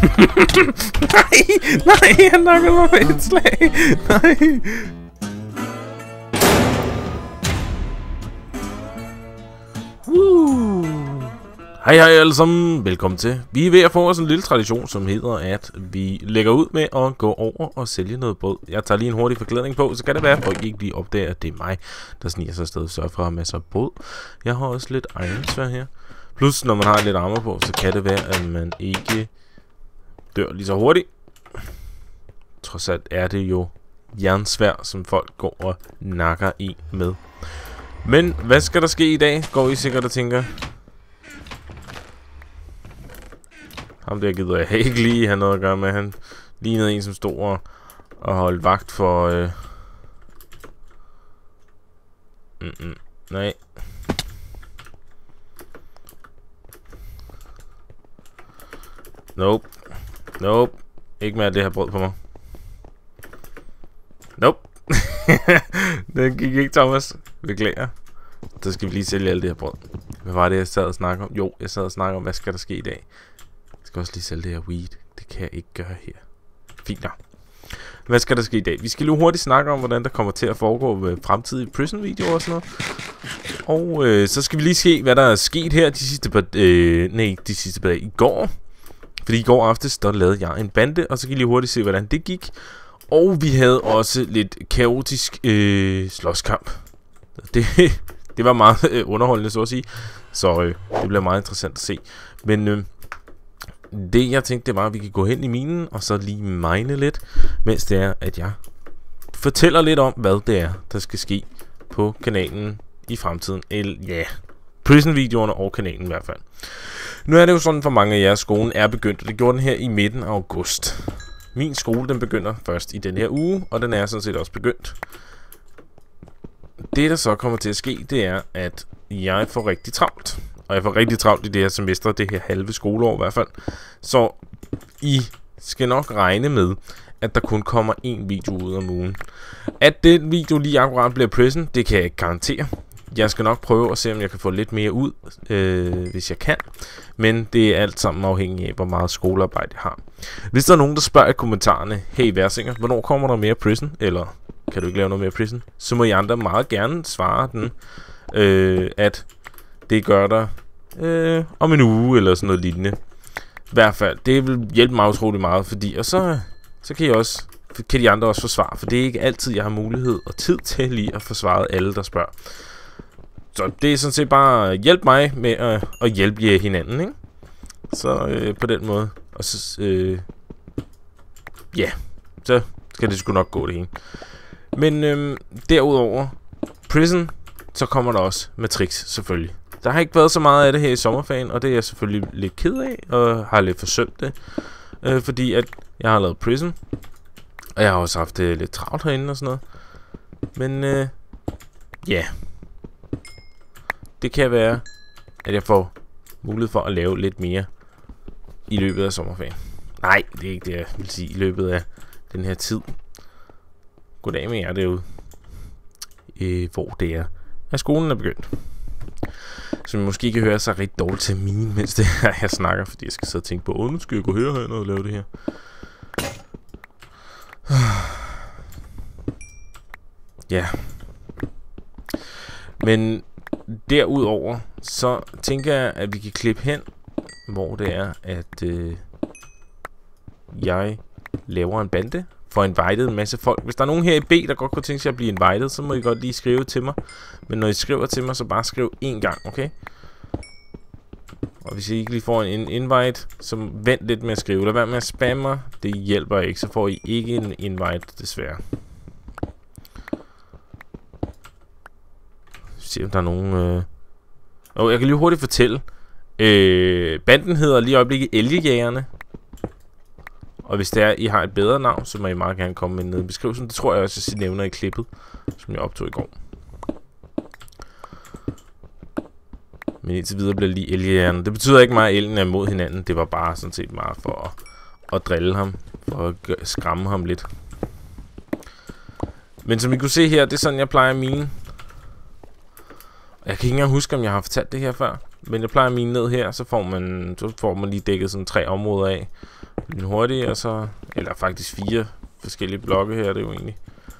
Nej, han nakkede mig med et slag. Nej. Hej alle sammen, velkommen til. Vi er ved at få os en lille tradition, som hedder, at vi lægger ud med at gå over og sælge noget brød. Jeg tager lige en hurtig forklædning på, så kan det være, at folk ikke lige opdager, at det er mig, der sniger sig afsted og sørger for at have masser af brød. Jeg har også lidt ironsvær her. Plus, når man har lidt armor på, så kan det være, at man ikke dør lige så hurtigt. Trods alt er det jo jernsvær, som folk går og nakker i med. Men hvad skal der ske i dag, går I sikkert og tænker. Ham der gider jeg ikke lige have noget at gøre med. Han lignede en, som stod og holdt vagt for... Nej. Nope. Nope. Ikke med det her brød på mig. Nope. Den gik ikke, Thomas. Beklager. Så skal vi lige sælge alt det her brød. Hvad var det, jeg sad og snakkede om? Jo, jeg sad og snakkede om, hvad skal der ske i dag. Jeg skal også lige sælge det her weed. Det kan jeg ikke gøre her. Fint nok. Hvad skal der ske i dag? Vi skal lige hurtigt snakke om, hvordan der kommer til at foregå fremtidige prison-videoer og sådan noget. Og så skal vi lige se, hvad der er sket her de sidste par dage i går. Fordi i går aftes, der lavede jeg en bande, og så kan I lige hurtigt se, hvordan det gik. Og vi havde også lidt kaotisk slåskamp. Det var meget underholdende, så at sige. Så det bliver meget interessant at se. Men det jeg tænkte, det var, at vi kan gå hen i minen, og så lige mine lidt, mens det er, at jeg fortæller lidt om, hvad det er, der skal ske på kanalen i fremtiden. Ja, prison-videoerne og kanalen i hvert fald. Nu er det jo sådan, for mange af jer, skolen er begyndt, og det gjorde den her i midten af august. Min skole, den begynder først i den her uge, og den er sådan set også begyndt. Det, der så kommer til at ske, det er, at jeg får rigtig travlt. Og jeg får rigtig travlt i det her semester, det her halve skoleår i hvert fald. Så I skal nok regne med, at der kun kommer én video ud om ugen. At den video lige akkurat bliver prison, det kan jeg ikke garantere. Jeg skal nok prøve at se, om jeg kan få lidt mere ud, hvis jeg kan. Men det er alt sammen afhængigt af, hvor meget skolearbejde jeg har. Hvis der er nogen, der spørger i kommentarerne, hey Versinger, hvornår kommer der mere prison? Eller kan du ikke lave noget mere prison? Så må I andre meget gerne svare den, at det gør der om en uge eller sådan noget lignende. I hvert fald, det vil hjælpe mig utrolig meget, fordi, og så kan de andre også forsvare, for det er ikke altid, jeg har mulighed og tid til lige at forsvare alle, der spørger. Så det er sådan set bare hjælp mig med at hjælpe jer hinanden, ikke? Så på den måde. Og så, ja, så skal det sgu nok gå det hele. Men derudover, prison, så kommer der også Matrix selvfølgelig. Der har ikke været så meget af det her i sommerferien, og det er jeg selvfølgelig lidt ked af, og har lidt forsømt det. Fordi at jeg har lavet prison, og jeg har også haft lidt travlt herinde og sådan noget. Men ja, det kan være, at jeg får mulighed for at lave lidt mere i løbet af sommerferien. Nej, det er ikke det, jeg vil sige i løbet af den her tid. Goddag med jer derude. Hvor det er, at skolen er begyndt. Så man måske kan høre sig rigtig dårligt til mine, mens det her, jeg snakker, fordi jeg skal sidde og tænke på, nu skal jeg gå herhen og lave det her. Ja. Men derudover, så tænker jeg, at vi kan klippe hen, hvor det er, at jeg laver en bande, får invited en masse folk. Hvis der er nogen her i B, der godt kunne tænke sig at blive invited, så må I godt lige skrive til mig. Men når I skriver til mig, så bare skriv én gang, okay? Og hvis I ikke lige får en invite, så vent lidt med at skrive. Lad være med at spamme mig. Det hjælper ikke, så får I ikke en invite, desværre. Se om der er nogen... jeg kan lige hurtigt fortælle. Banden hedder lige i øjeblikket Elgejægerne. Og hvis det er, I har et bedre navn, så må I meget gerne komme med ned i beskrivelsen. Det tror jeg også, at I nævner i klippet, som jeg optog i går. Men indtil videre bliver lige Elgejægerne. Det betyder ikke meget, at elgen er imod hinanden. Det var bare sådan set meget for at drille ham. For at skræmme ham lidt. Men som I kunne se her, det er sådan, jeg plejer mine. Jeg kan ikke engang huske, om jeg har fortalt det her før. Men jeg plejer mine ned her, så får man lige dækket sådan 3 områder af. hurtigt, og så... Eller faktisk 4 forskellige blokke her, det er jo egentlig.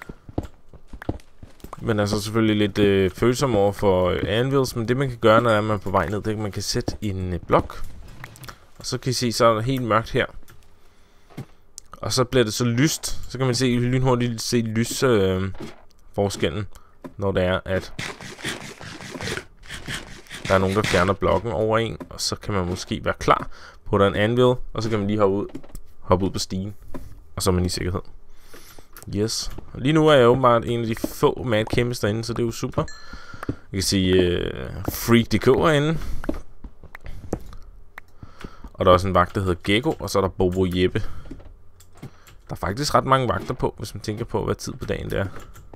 Men altså selvfølgelig lidt følsom over for anvils, men det man kan gøre, når man er på vej ned, det er, at man kan sætte en blok. Og så kan I se, så er det helt mørkt her. Og så bliver det så lyst. Så kan man se lynhurtigt se lys forskellen, når det er, at der er nogen, der fjerner blokken over en. Og så kan man måske være klar på, der er en anvil, og så kan man lige hoppe ud på stigen. Og så er man i sikkerhed. Yes. Og lige nu er jeg åbenbart en af de få mad chemists derinde, så det er jo super. Jeg kan sige Freak.dk herinde. Og der er også en vagt, der hedder Gecko, og så er der Bobo Jeppe. Der er faktisk ret mange vagter på, hvis man tænker på, hvad tid på dagen det er.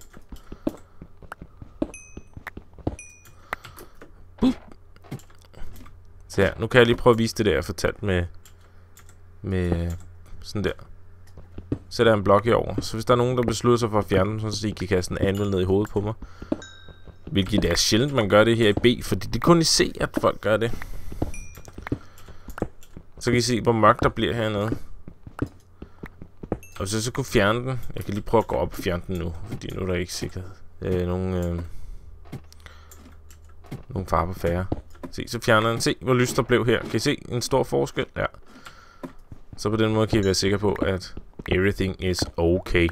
Boop. Så ja, nu kan jeg lige prøve at vise det der, jeg fortalt med sådan der. Sætter jeg en blok herover. Så hvis der er nogen, der beslutter sig for at fjerne den, så I kan kaste en anvil ned i hovedet på mig. Hvilket er sjældent, man gør det her i B, fordi det er kun i C, at folk gør det. Så kan I se, hvor mørkt der bliver hernede. Og hvis jeg så kunne fjerne den... Jeg kan lige prøve at gå op og fjerne den nu, fordi nu er der ikke sikkert nogen far på færre. Se, så fjerner den. Se, hvor lyst der blev her. Kan I se en stor forskel? Ja. Så på den måde kan I være sikre på, at everything is okay.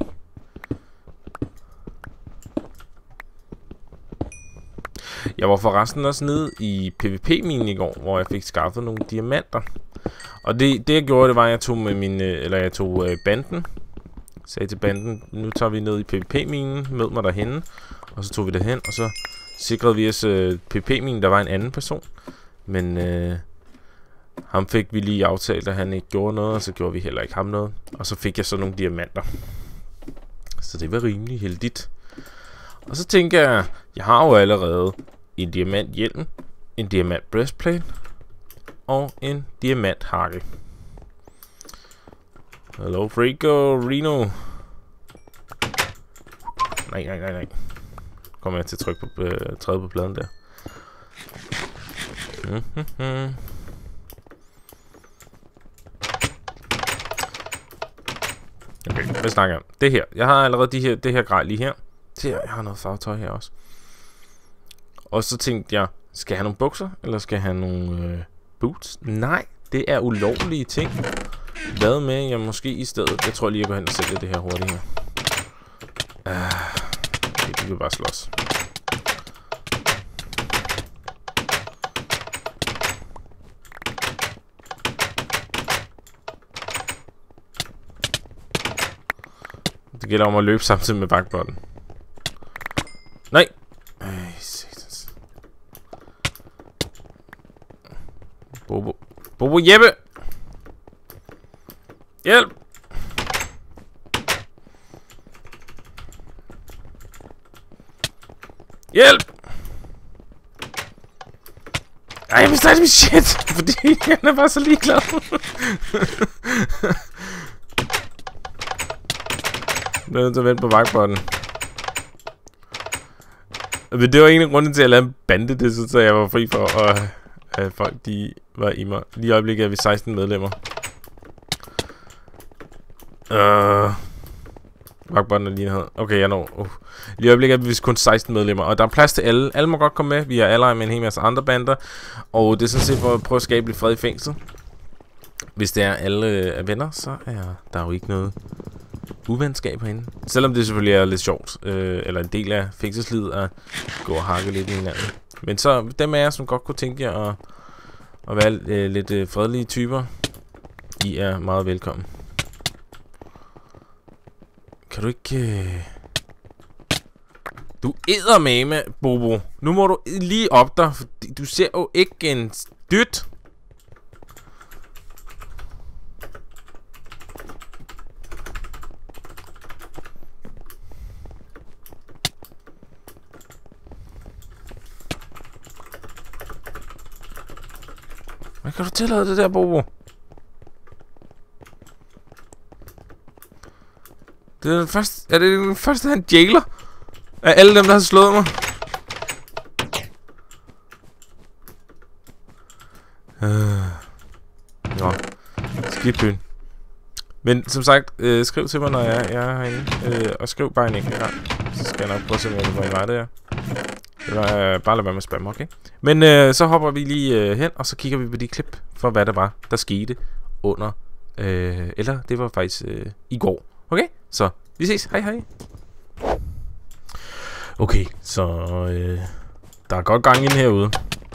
Jeg var forresten også nede i PvP-minen i går, hvor jeg fik skaffet nogle diamanter. Og det jeg gjorde, det var, at jeg tog med jeg tog banden. Sagde til banden, nu tager vi ned i PvP-minen, mød mig derhenne. Og så tog vi derhen, og så sikrede vi os PvP-minen, der var en anden person. Men ham fik vi lige aftalt, at han ikke gjorde noget, og så gjorde vi heller ikke ham noget. Og så fik jeg så nogle diamanter. Så det var rimelig heldigt. Og så tænker jeg har jo allerede en diamanthjelm, en diamant breastplate og en diamanthakke. Hello Frico Reno. Nej. Kommer jeg til at trykke på træde på pladen der. Okay, hvad snakker jeg om? Det her. Jeg har allerede det her grej lige her. Se, jeg har noget farvetøj her også. Og så tænkte jeg, skal jeg have nogle bukser, eller skal jeg have nogle boots? Nej, det er ulovlige ting. Hvad med, jeg måske i stedet... Jeg tror lige, jeg går hen og sælger det her hurtigt her. Okay, vi vil bare slås. Det gælder om at løbe samtidig med backbotten. Nej! Bobo Jeppe! Hjælp! Hjælp! Ej, jeg mister min shit! Fordi han er bare så ligeglad. Nu er jeg nødt til at vente på vagtbotten. Men det var egentlig grunden til at lave en bande, det så jeg var fri for at folk de var i mig. Lige i øjeblikket er vi 16 medlemmer. Vagtbotten er lige her. Okay, jeg når. Lige i øjeblikket er vi kun 16 medlemmer, og der er plads til alle. Alle må godt komme med. Vi er alle med en hel masse andre bander. Og det er sådan set for at prøve at skabe lidt fred i fængsel. Hvis det er alle er venner, så er der jo ikke noget uvenskab herinde. Selvom det selvfølgelig er lidt sjovt, eller en del af fængselslivet at gå og hakke lidt i hinanden. Men så dem af jer, som godt kunne tænke jer at være lidt fredelige typer, I er meget velkommen. Kan du ikke... Du eddermame, Bobo. Nu må du lige op dig, fordi du ser jo ikke en dyt. Hvad kan du tillade det der, Bobo? Det er den første... Er det den første, han jailer? Af alle dem, der har slået mig? Nå. Skidpyn. Men som sagt, skriv til mig, når jeg er herinde. Og skriv bare en enkelt gang. Så skal jeg nok prøve at se, hvor I var det er. Bare lad være med spam, okay? Men så hopper vi lige hen, og så kigger vi på de klip for, hvad der var, der skete under. Eller det var faktisk i går. Okay? Så vi ses. Hej hej. Okay, så der er godt gang ind herude.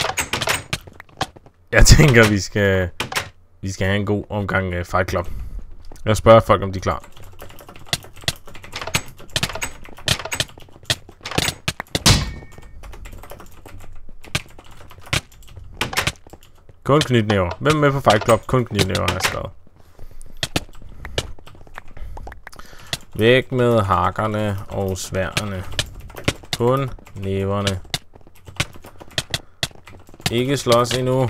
Jeg tænker, vi skal have en god omgang Fight Club. Jeg spørger folk, om de er klar. Kun knytnæver. Hvem er med på Fight Club? Kun knytnæver, har jeg skrevet. Væk med hakkerne og sværdene. Kun næverne. Ikke slås endnu.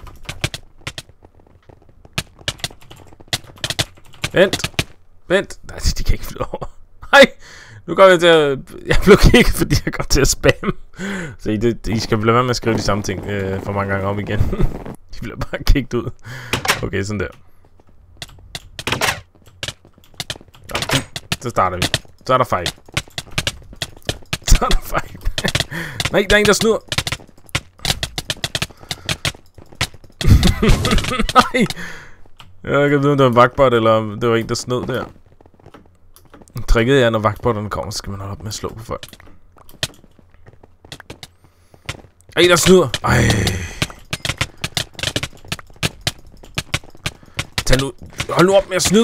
Vent. Nej, de kan ikke flytte over. Hej! Nu kommer jeg til at... Jeg blev kigget, fordi jeg går til at spamme. Så I skal blive med med at skrive de samme ting for mange gange om igen. De bliver bare kigget ud. Okay, sådan der. Så starter vi. Så er der fight. Nej, der er en, der snyder. Nej. Jeg kan vide, om det var en vagtbot, eller om det var en, der snød der. Tricket er, når vagtbotterne kommer, så skal man holde op med at slå på folk. Ej, der snyder. Ej. Hold nu op med at snyde.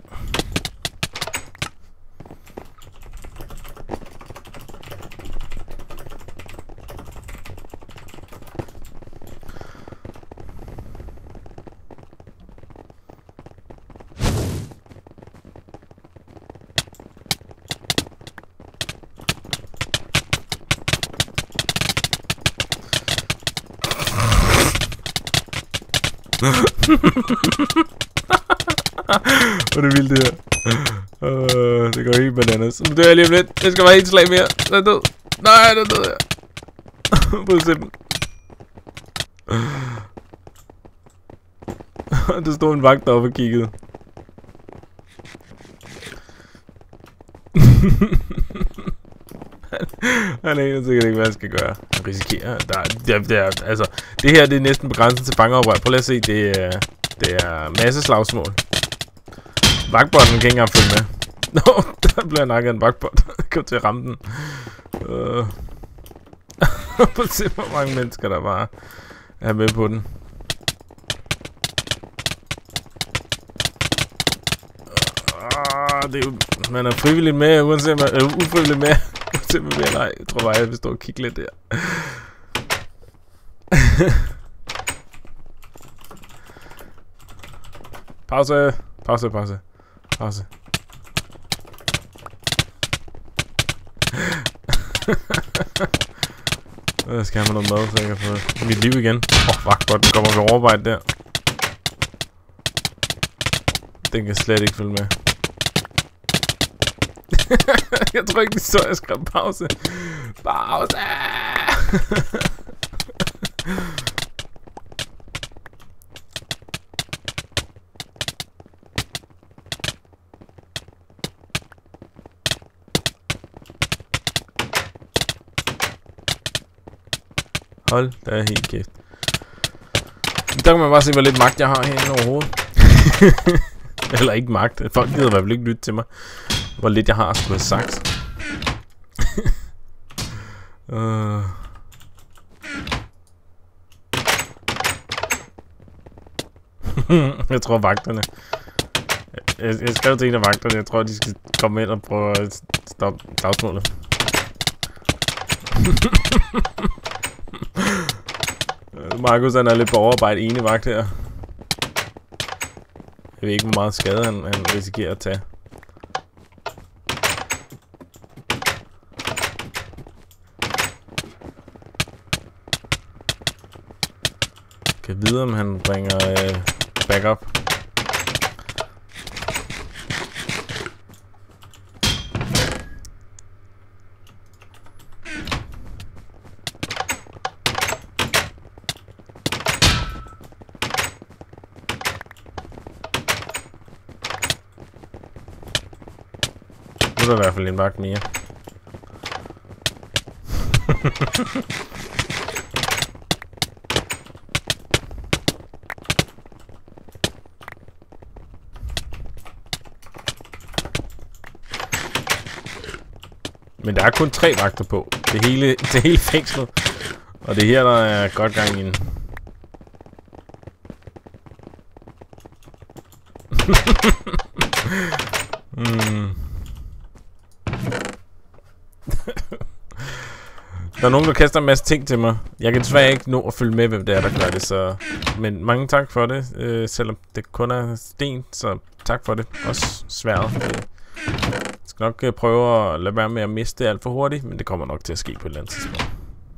Hvor er det vildt det her. Det går helt bananas. Nu dør jeg lige om lidt. Jeg skal bare 1 slag mere. Den er død. Nej, den er død her. Prøv at se dem. Der stod en vagt deroppe og kiggede. Han aner sikkert ikke, hvad jeg skal gøre. Jeg risikerer. Altså, det her det er næsten på grænsen til fangeoprør. Prøv lige at se, det er masse slagsmål. Vagtbotten kan ikke engang følge med. Nå, der bliver nakket en vagtbot. Jeg kom til at ramme den. Prøv at se, hvor mange mennesker der bare er med på den. Det er jo, man er frivilligt med, uanset man er ufrivilligt med. Uanset man vil, nej, jeg tror bare, jeg vil stå og kigge lidt der. Pause. Jeg skal have mig noget mad, så jeg kan få mit liv igen. Fuck, godt, kommer vi overarbejde der. Den kan slet ikke følge med. Jeg tror ikke, de så, jeg skrev pause. Pause! Hold da helt kæft. Der kan man bare se, hvor lidt magt jeg har herinde overhovedet. Eller ikke magt. Folk gider i hvert fald ikke lytte til mig. Hvor lidt jeg har skulle have sagt. Jeg tror vagterne. Jeg skrev til en af vagterne. Jeg tror de skal komme ind og prøve at stoppe slagsmålet. Markus han er lidt på overarbejde ene vagt her. Jeg ved ikke hvor meget skade han risikerer at tage. Kan vide om han bringer backup. der i hvert fald en vagt mere. Men der er kun 3 vagter på. Det hele fængslet. Og det er her, der er godt gang i den. Der er nogen, der kaster en masse ting til mig. Jeg kan desværre ikke nå at følge med, hvem det er, der gør det. Så... Men mange tak for det. Selvom det kun er sten, så tak for det. Også svært. Jeg skal nok prøve at lade være med at miste det alt for hurtigt, men det kommer nok til at ske på et eller andet tidspunkt.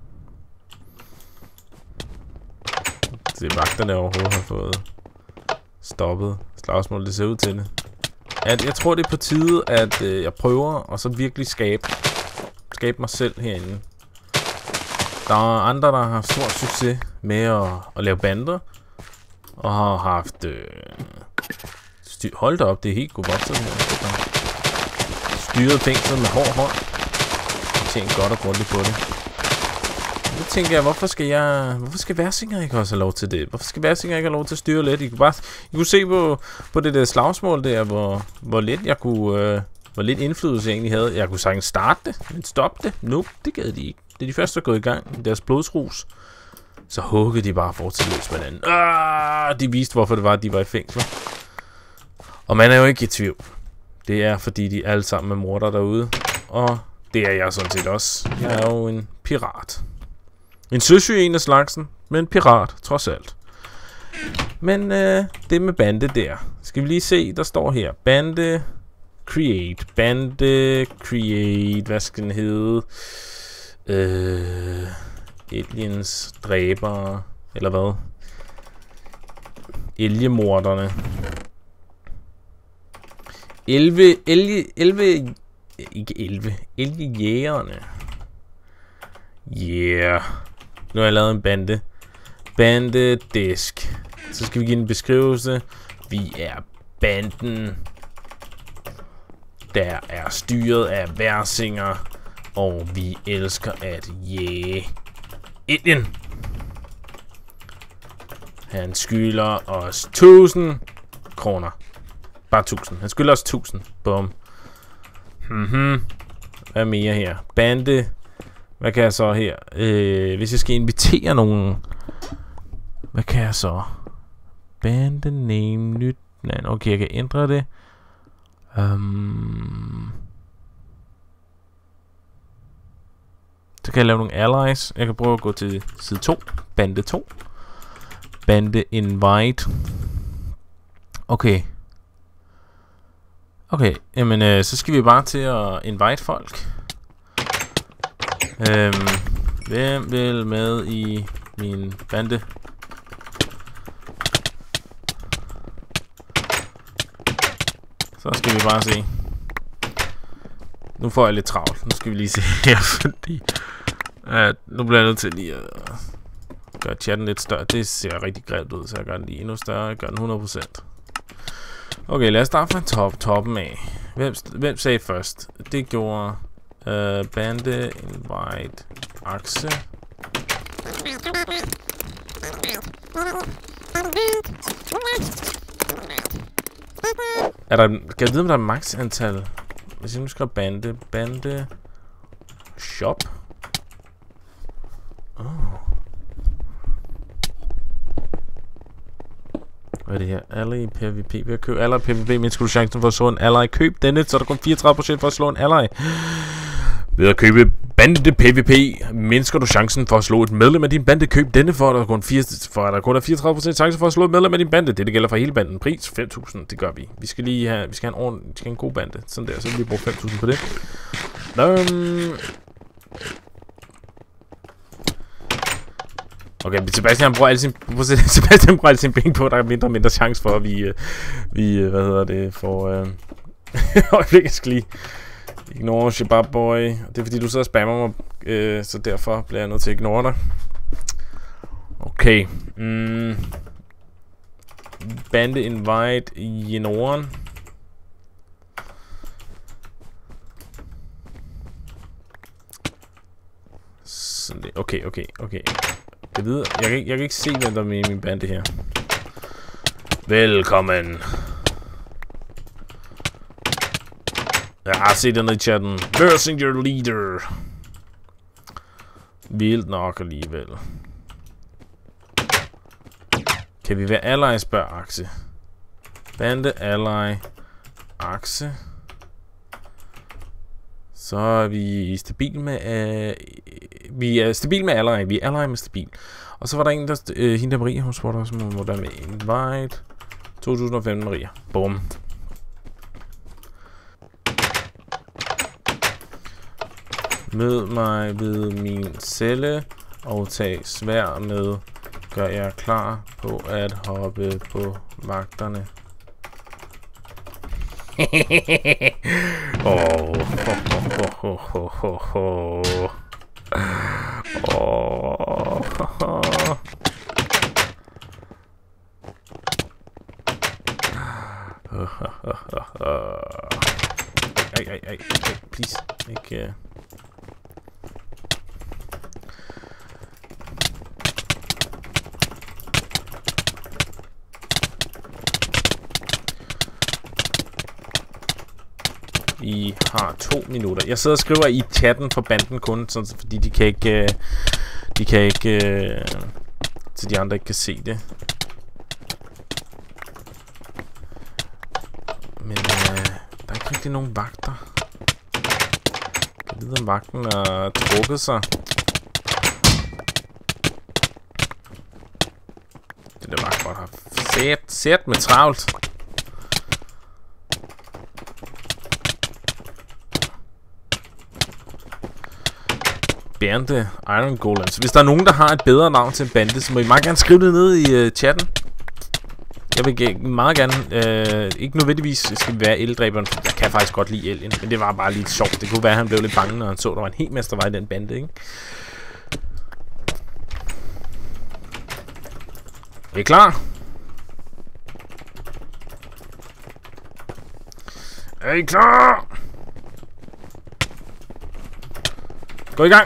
Se, vagterne overhovedet har fået stoppet slagsmålet. Det ser ud til det. Jeg tror, det er på tide, at jeg prøver og så virkelig skabe mig selv herinde. Der er andre, der har stor succes med at lave bander. Og har haft... hold da op, det er helt godt vokset her. Styret fængslet med hård hånd. Jeg tænker godt og grundigt på det. Så tænker jeg, hvorfor skal Versinger ikke også have lov til det? Hvorfor skal Versinger ikke have lov til at styre lidt? I kunne se på det der slagsmål der, hvor lidt jeg kunne... hvor lidt indflydelse jeg egentlig havde. Jeg kunne sagtens starte det, men stoppe det. Nope, det gad de ikke. Det er de første, der er gået i gang i deres blodsrus. Så huggede de bare fortsat løs med hinanden. De viste, hvorfor det var, at de var i fængsel. Og man er jo ikke i tvivl. Det er, fordi de alle sammen er morder derude. Og det er jeg sådan set også. Jeg er jo en pirat. En søsyg en af slagsen, men pirat, trods alt. Men det med bande der. Skal vi lige se, der står her. Bande create. Hvad skal den hedde? Aliens dræbere. Eller hvad? Elgemorderne. 11 elgejægerne. Yeah. Nu har jeg lavet en bande. Bandedesk. Så skal vi give en beskrivelse. Vi er banden, der er styret af Versinger, og vi elsker at jage Indien. Han skylder os 1000 kroner. Bare 1000. Han skylder os 1000. Bum. Hvad mere her? Bande. Hvad kan jeg så her? Hvis jeg skal invitere nogen. Hvad kan jeg så? Bande name nyt. Okay, jeg kan ændre det. Så kan jeg lave nogle allies. Jeg kan prøve at gå til side 2. Bande 2. Bande invite. Okay. Okay, jamen så skal vi bare til at invite folk. Hvem vil med i min bande? Så skal vi bare se. Nu får jeg lidt travlt. Nu skal vi lige se her, fordi nu bliver jeg nødt til lige at gøre chatten lidt større. Det ser rigtig grimt ud, så jeg gør den lige endnu større. Jeg gør den 100%. Okay, lad os starte fra toppen af. Hvem sagde først? Det gjorde bande invite Akse. Kan jeg vide, om der er max antal? Hvis jeg nu skriver bande shop. Hvad er det her? Ally PvP. Ved at købe Ally PvP, mindsker du chancen for at slå en Ally. Køb denne, så er der kun 34% for at slå en Ally. Ved at købe bande PvP, mindsker du chancen for at slå et medlem af din bande. Køb denne, for at der kun er 34% chance for at slå et medlem af din bande. Det gælder for hele banden. Pris 5.000, det gør vi. Vi skal have en god bande. Sådan der, så vil vi bruge 5.000 på det. Okay, Sebastian bruger alle sine penge på, der er mindre chance for, at vi hvad hedder det, for jeg skal lige ignore Shabab Boy. Det er fordi, du sidder og spammer mig, så derfor bliver jeg nødt til at ignore dig. Okay. Bande invite i Norden. Okay. Jeg kan ikke se, hvem der er med i min bande her. Velkommen. Jeg har set den i chatten. Versing your leader. Vildt nok alligevel. Kan vi være ally, spørger Akse. Bande, ally, Akse. Så er vi stabil med... vi er stabil med ally. Vi er ally med stabil. Og så var der en, der... hende der Maria, hun spurgte også, må der med invite. 2015 Maria. Bum. Mød mig ved min celle og tag svær med. Gør jeg klar på at hoppe på vagterne. Ej, please. Ikke... I har 2 minutter. Jeg sidder og skriver i chatten for banden kun, sådan, fordi de kan ikke, så de andre ikke kan se det. Men der er ikke rigtig nogen vagter. Jeg ved, om vagten har trukket sig. Det der vagt godt har sæt med travlt. Bande Iron Golems. Hvis der er nogen, der har et bedre navn til en bande, så må I meget gerne skrive det ned i chatten. Jeg vil meget gerne... ikke nødvendigvis skal være eldræberen. Jeg kan faktisk godt lide elgen, men det var bare lidt sjovt. Det kunne være, at han blev lidt bange, når han så, der var en hel masse, der var i den bande, ikke? Er I klar? Er I klar? Gå i gang!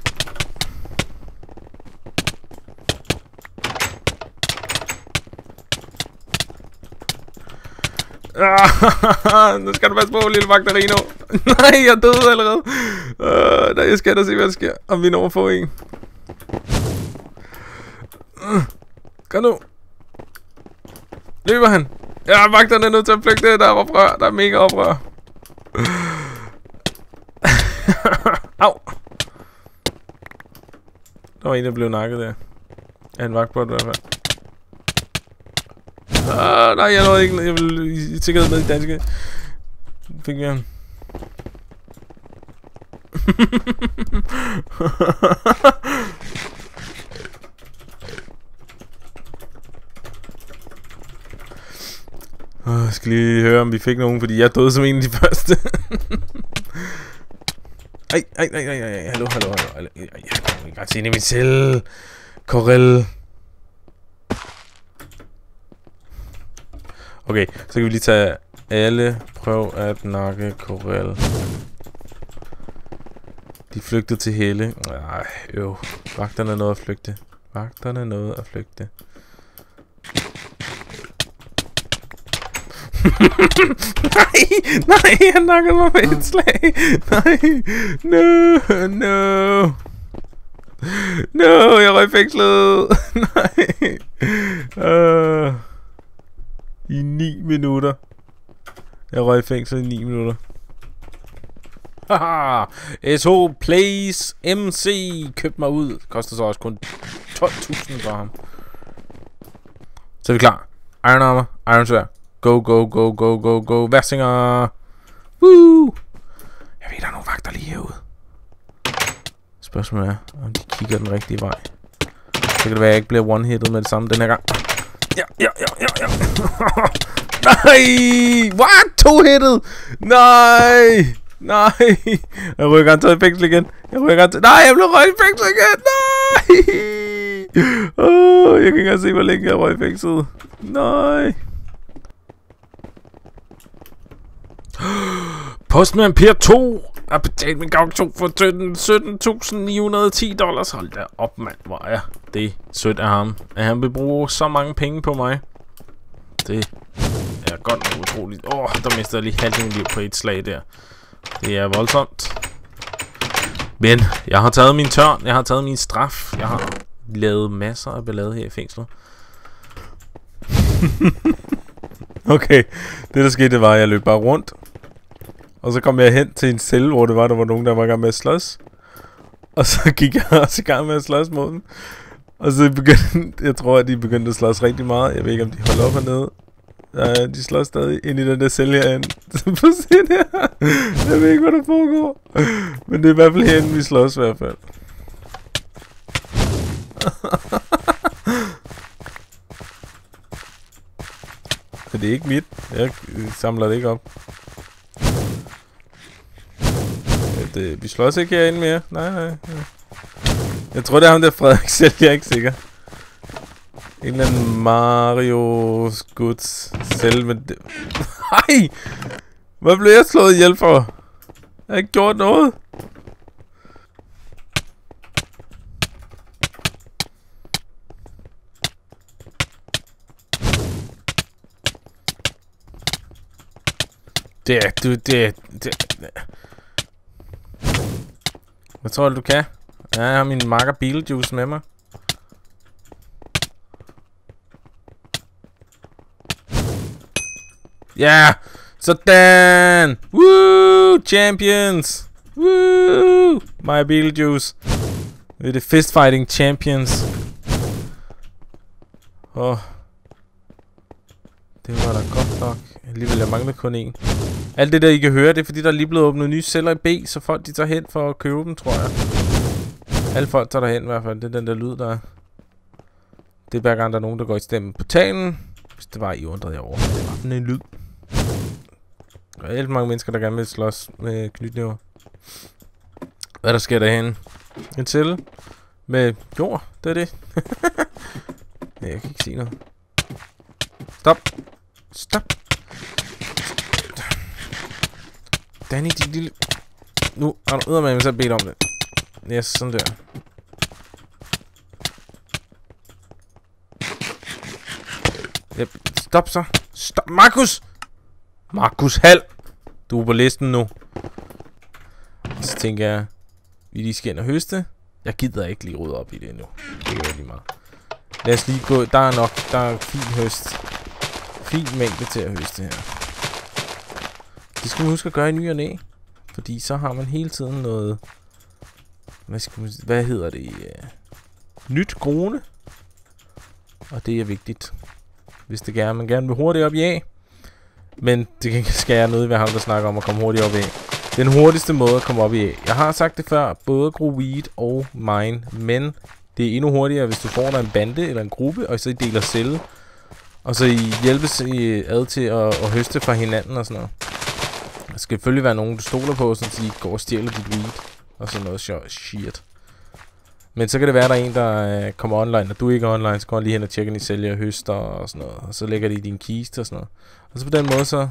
Nu skal du passe på, lille Magdarino. Nej, jeg døde allerede. Nej, jeg skal da se, hvad der sker. Om vi når at få en. Kom nu. Løber han? Ja, vagterne er nødt til at flygte. Der er oprør. Der er mega oprør. Au. Der var en, der blev nakket der. Ja, en vagt på det i hvert fald. Nej, jeg nåede ikke. Jeg ville i sikkerhed med i danske. Fik vi ham. Jeg skal lige høre, om vi fik nogen, fordi jeg døde som en af de første. Ej, hallo. Jeg kan ikke se ind i mit selv. Corel. Okay, så kan vi lige tage alle. Prøv at nakke Corel. De flygtede til Helle. Nej, vagterne nåede at flygte. Nej, han nakkede mig med et slag. Nej, no, jeg røg fængslet. Nej. I 9 minutter. Jeg røg fængslet i 9 minutter. Haha. SH Plays MC købte mig ud. Koster så også kun 12.000 for ham. Så er vi klar. Iron Armor, Iron Sword. Go. Versinger. Woo. Jeg ved, der er nogle vagter lige herude. Spørgsmålet er, om de kigger den rigtige vej. Så kan det være, at jeg ikke bliver one-hittet med det samme den her gang. Ja. Nej! What? 2-hittet? Nej! Jeg ryger garanteret i fængsel igen. Nej, jeg blev røget i fængsel igen. Nej! Jeg kan ikke engang se, hvor længe jeg røg i fængsel. Nej! Postman Pier 2 har betalt min kaution for $17.910. Hold da op, mand. Hvor er det sødt af ham. At han vil bruge så mange penge på mig. Det er godt nok utroligt. Der mister jeg lige halvdelen liv på et slag der. Det er voldsomt. Men jeg har taget min tørn. Jeg har taget min straf. Jeg har lavet masser af ballade her i fængslet. Okay, det der skete, det var, at jeg løb bare rundt. Og så kom jeg hen til en celle, hvor der var nogen, der var i gang med at slås. Og så gik jeg også i gang med at slås mod dem. Og så begyndte, jeg tror, at de begyndte at slås rigtig meget. Jeg ved ikke, om de holdt op hernede. Ja, de slås stadig ind i den der celle herinde. Så prøv at se det her. Jeg ved ikke, hvad der foregår. Men det er i hvert fald herinde, vi slås i hvert fald. For det er ikke mit. Jeg samler det ikke op. Vi slås ikke herinde mere. Nej. Jeg tror, det er ham der Frederik selv. Jeg er ikke sikker. En eller anden Mario Skuds selv med det. Hej! Hvad blev jeg slået ihjel for? Jeg har ikke gjort noget. Det. Hvad tror du kan? Ja, jeg har min makker Beetlejuice med mig. Ja! Sådan! Woo! Champions! Woo! My Beetlejuice. Vi er det fistfighting champions. Det var da godt nok. Alligevel, jeg mangler kun en. Alt det der, I kan høre, det er fordi, der er lige blevet åbnet nye celler i B, så folk de tager hen for at købe dem, tror jeg. Alle folk tager derhen i hvert fald. Det er den der lyd, der er. Det er hver gang, der er nogen, der går i stemmen på talen. Hvis det var, I undrede jer over. Det var sådan en lyd. Der er alt mange mennesker, der gerne vil slås med knytnæver. Hvad der sker derhen? En celle med jord, det er det. Ja, jeg kan ikke sige noget. Stop. Danny, din lille... Nu har du eddermame så bedt om det. Yes, sådan der. Yep. Stop så. Stop, Markus! Markus Hal! Du er på listen nu. Og så tænker jeg, vi lige skal ind og høste. Jeg gider ikke lige rydde op i det endnu. Det gør lige meget. Lad os lige gå. Der er fin høst. Fin mængde til at høste her. Det skal man huske at gøre i ny og næ. Fordi så har man hele tiden noget... Hvad hedder det? Nyt grone. Og det er vigtigt. Hvis det gerne, man gerne vil hurtigt op i A. Men det skal jeg nødt ved ham, der snakker om at komme hurtigt op i A. Den hurtigste måde at komme op i A. Jeg har sagt det før, både gro weed og mine. Men det er endnu hurtigere, hvis du får dig en bande eller en gruppe, og så I deler celle. Og så I hjælpes ad til at høste fra hinanden og sådan noget. Der skal selvfølgelig være nogen, du stoler på, så de går og stjæler dit weed. Og sådan noget shit. Men så kan det være, der er en, der kommer online, og du ikke er online, så går han lige hen og tjekker, de sælger høster og sådan noget. Og så lægger de i din kiste og sådan noget. Og så på den måde, så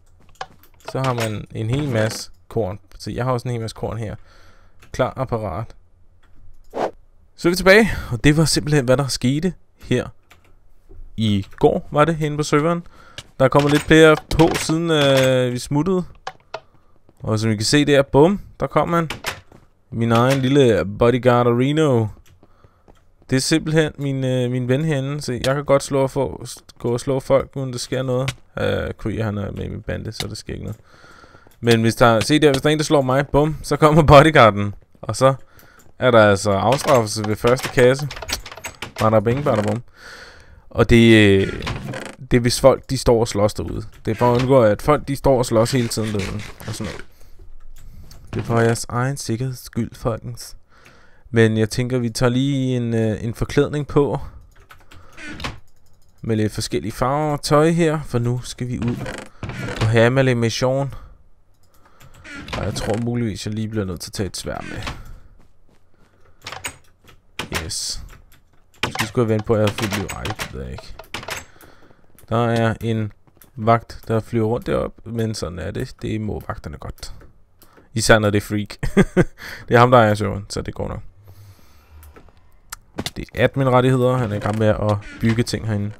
har man en hel masse korn. Så jeg har også en hel masse korn her. Klar og parat. Så er vi tilbage, og det var simpelthen, hvad der skete her i går, var det, henne på serveren. Der er kommet lidt flere på, siden vi smuttede. Og som I kan se der, bum, der kom man. Min egen lille bodyguard Reno. Det er simpelthen min ven herinde. Så jeg kan godt gå og slå folk, uden der sker noget. Kryer, han er med i min bande, så der sker ikke noget. Men hvis der er en, der slår mig, bum, så kommer bodyguarden. Og så er der altså afstraffelse ved første kasse. Bada bing, bada bum. Og det er hvis folk, de står og slås derude. Det er for at undgå, at folk, de står og slås hele tiden derude. Og sådan noget. Det er for jeres egen sikkerheds skyld, folkens. Men jeg tænker, vi tager lige en forklædning på. Med lidt forskellige farver og tøj her. For nu skal vi ud på Hammerley Mission. Og jeg tror muligvis, jeg lige bliver nødt til at tage et sværd med. Yes. Måske skulle jeg vente på, at jeg har fyldt liv. Ej, det ved jeg ikke. Der er en vagt, der flyver rundt deroppe. Men sådan er det. Det må vagterne godt. Især når det er Freak. Det er ham, der er serveren, så det går nok. Det er admin-rettigheder. Han er i gang med at bygge ting herinde.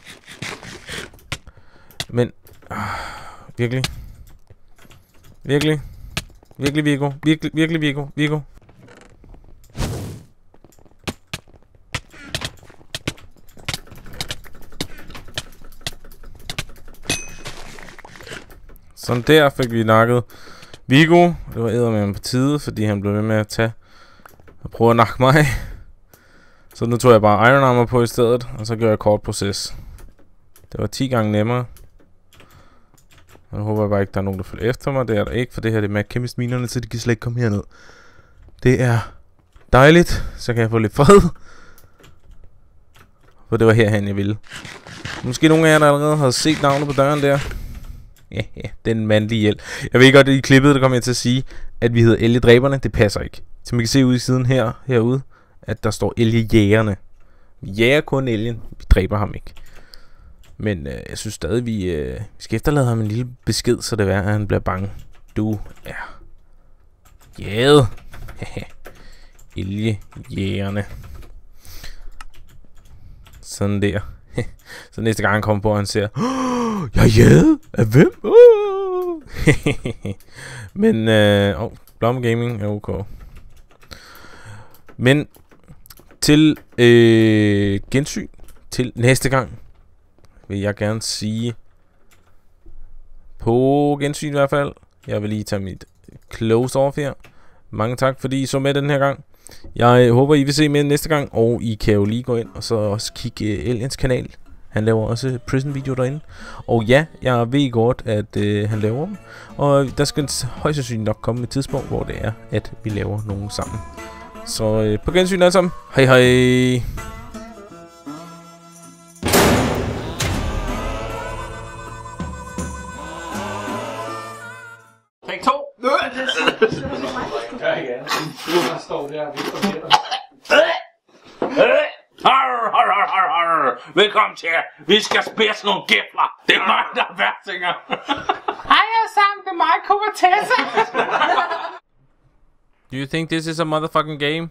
Men... virkelig. Virkelig. Virkelig, Viggo. Virkelig, Viggo. Viggo. Sådan der fik vi nakket Viggo. Det var eddermame på tide, fordi han blev ved med at tage og prøve at nakke mig. Så nu tog jeg bare Iron Armor på i stedet, og så gør jeg kort proces. Det var 10 gange nemmere. Jeg håber bare ikke, der er nogen, der følger efter mig. Det er der ikke, for det her det er Mad Chemist minerne, så de kan slet ikke komme herned. Det er dejligt, så kan jeg få lidt fred. For det var herhen, jeg ville. Måske nogle af jer, der allerede har set navnet på døren der. Ja, den mandlige hjælp. Jeg ved godt, at i klippet, der kommer jeg til at sige, at vi hedder elgedræberne. Det passer ikke. Som I kan se ude i siden herude, at der står elgejægerne. Vi jager kun elgen, vi dræber ham ikke. Men jeg synes stadig, vi skal efterlade ham en lille besked, så det er, at han bliver bange. Du er jaget. Elgejægerne. Sådan der. Så næste gang han kommer på, og han siger, jeg er jaget? Af hvem? Men, Blom Gaming er ok. Men, til gensyn, til næste gang, vil jeg gerne sige, på gensyn i hvert fald, jeg vil lige tage mit close off her. Mange tak, fordi I så med den her gang. Jeg håber, I vil se med næste gang, og I kan jo lige gå ind og så også kigge Aliens kanal. Han laver også prison-video derinde. Og ja, jeg ved godt, at han laver dem. Og der skal højst sandsynligt nok komme et tidspunkt, hvor det er, at vi laver nogen sammen. Så på gensyn alle sammen. Hej hej! Take 2! Ja, igen. Du står der og vifter. Velkommen til. Vi skal spise nogle gæfler. Det er mig, der er værtinger. Hej alle sammen, det er mig, Kubertessa. Do you think this is a motherfucking game?